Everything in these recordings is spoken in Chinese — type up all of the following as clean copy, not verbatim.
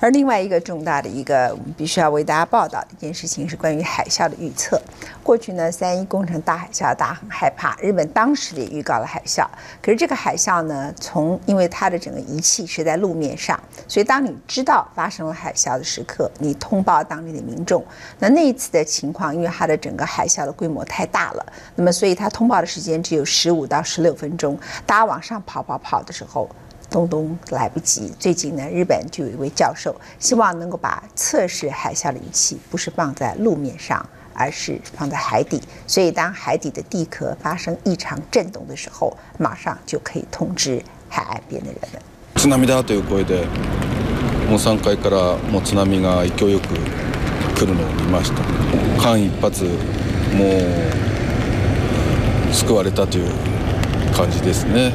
而另外一个重大的我们必须要为大家报道的一件事情是关于海啸的预测。过去呢，3.1工程大海啸，大家很害怕，日本当时也预告了海啸。可是这个海啸呢，因为它的整个仪器是在路面上，所以当你知道发生了海啸的时刻，你通报当地的民众。那一次的情况，因为它的整个海啸的规模太大了，那么所以它通报的时间只有15到16分钟，大家往上跑的时候。东来不及。最近呢，日本就有一位教授希望能够把测试海啸的仪器不是放在路面上，而是放在海底。所以当海底的地壳发生异常震动的时候，马上就可以通知海岸边的人们。 津波だという声で、もう3階からもう津波が勢いよく来るのを見ました。間一髪もう救われたという感じですね。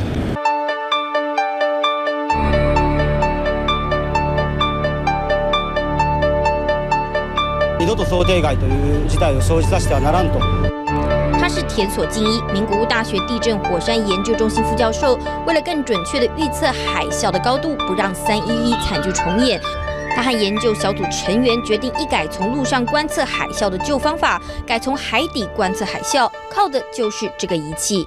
二度と想定外という事態を生じさせてはならんと。 他是田所敬一，名古屋大学地震火山研究中心副教授。为了更准确的预测海啸的高度，不让3.11惨剧重演，他和研究小组成员决定一改从陆上观测海啸的旧方法，改从海底观测海啸，靠的就是这个仪器。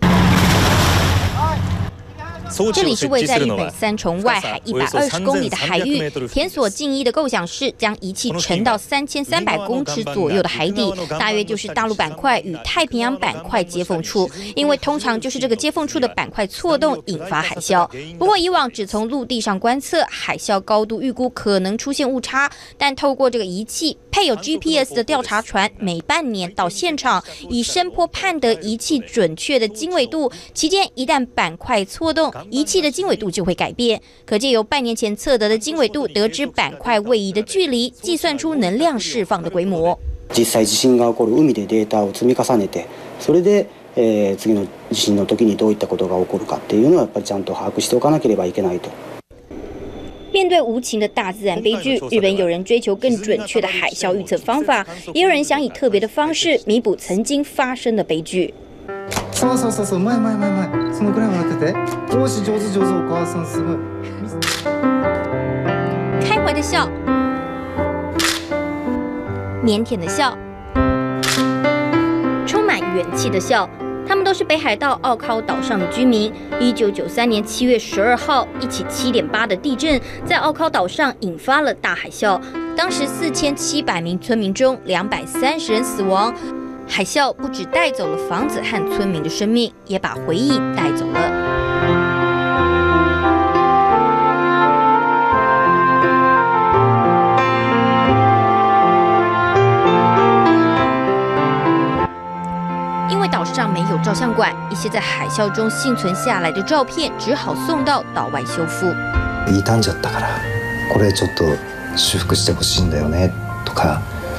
这里是位在日本三重外海120公里的海域，田所敬一的构想是将仪器沉到3300公尺左右的海底，大约就是大陆板块与太平洋板块接缝处，因为通常就是这个接缝处的板块错动引发海啸。不过以往只从陆地上观测海啸高度预估可能出现误差，但透过这个仪器配有 GPS 的调查船，每半年到现场以声波判得仪器准确的经纬度，期间一旦板块错动，仪器的经纬度就会改变，可借由半年前测得的经纬度，得知板块位移的距离，计算出能量释放的规模。 実際地震が起こる海でデータを積み重ねて、それで、次の地震の時にどういったことが起こるかっていうのはやっぱりちゃんと把握しておかなければいけないと。 面对无情的大自然悲剧，日本有人追求更准确的海啸预测方法，也有人想以特别的方式弥补曾经发生的悲剧。 そうそうそうそう、前そのくらい笑ってて。よし、上手お母さんすごい。 开怀的笑，腼腆的笑，充满元气的笑。他们都是北海道奥尻岛上的居民。1993年7月12号，一起7.8的地震在奥尻岛上引发了大海啸。当时4700名村民中230人死亡。海啸不只带走了房子和村民的生命，也把回忆带走了。因为岛上没有照相馆，一些在海啸中幸存下来的照片只好送到岛外修复。 傷んじゃったから、これちょっと修復してほしいんだよねとか、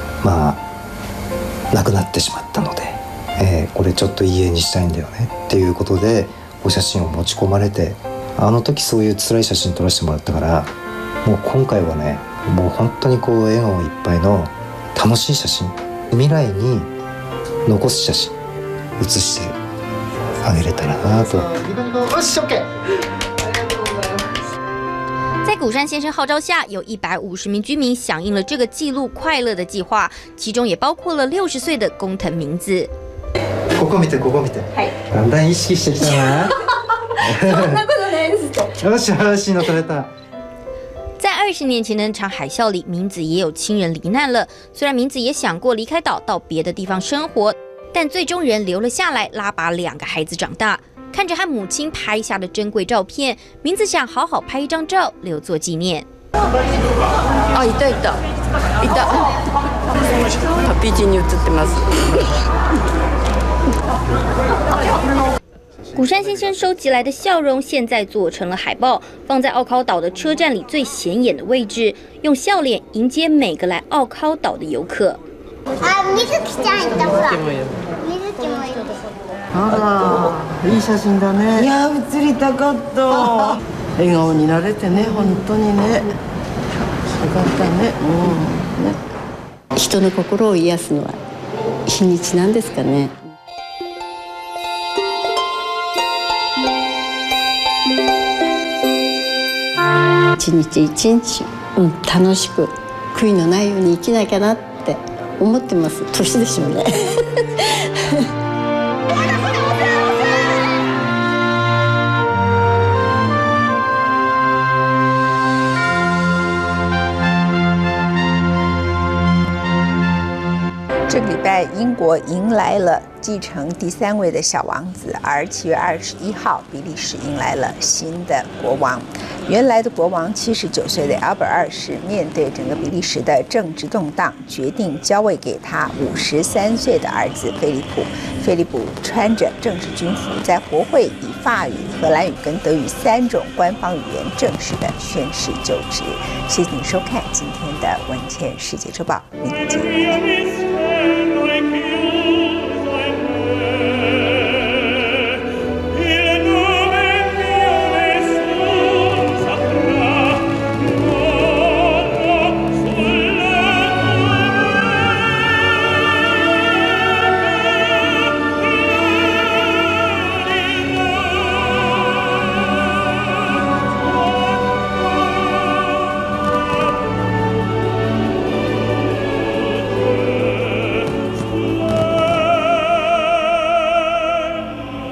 亡くなってしまったので、これちょっと家にしたいんだよねっていうことでお写真を持ち込まれて、あの時そういう辛い写真撮らせてもらったから、もう今回はね、もう本当にこう笑顔いっぱいの楽しい写真、未来に残す写真写してあげれたらなと。 よし、OK。 在古山先生号召下，有150名居民响应了这个记录快乐的计划，其中也包括了60岁的工藤明子。 ここ見て、ここ見て。だんだん意識してきたな。 そんなことないです。 よし、よしの取れた。 在20年前的那场海啸里，明子也有亲人罹难了。虽然明子也想过离开岛到别的地方生活，但最终仍留了下来，拉拔2个孩子长大。看着和母亲拍下的珍贵照片，明子想好好拍一张照留作纪念。 あ、いたいたいた。ハッピーチに写ってます。 古山先生收集来的笑容，现在做成了海报，放在奥尻岛的车站里最显眼的位置，用笑脸迎接每个来奥尻岛的游客。 あ、水木ちゃんいたほら。水木もいる。 あら、いい写真だね。いや、写りたかった。笑顔になれてね、本当にね。よかったね。人の心を癒すのは日にちなんですかね。一日一日楽しく悔いのないように生きなきゃなって思ってます。年ですよね。 这个礼拜，英国迎来了继承第3位的小王子，而7月21号，比利时迎来了新的国王。原来的国王79岁的Albert2世，面对整个比利时的政治动荡，决定交位给他53岁的儿子菲利普。菲利普穿着正式军服，在国会以法语、荷兰语跟德语3种官方语言正式的宣誓就职。谢谢你收看今天的文茜世界周报，明天见。